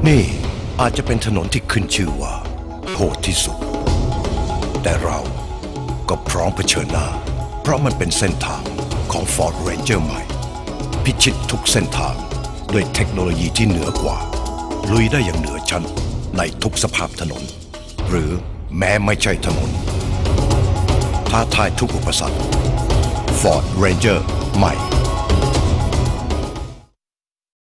นี่อาจจะเป็นถนนที่ขึ้นชื่อว่าโหดที่สุดแต่เราก็พร้อมเผชิญหน้าเพราะมันเป็นเส้นทางของ Ford Ranger ใหม่พิชิตทุกเส้นทางด้วยเทคโนโลยีที่เหนือกว่าลุยได้อย่างเหนือชั้นในทุกสภาพถนนหรือแม้ไม่ใช่ถนนท้าทายทุกอุปสรรค Ford Ranger ใหม่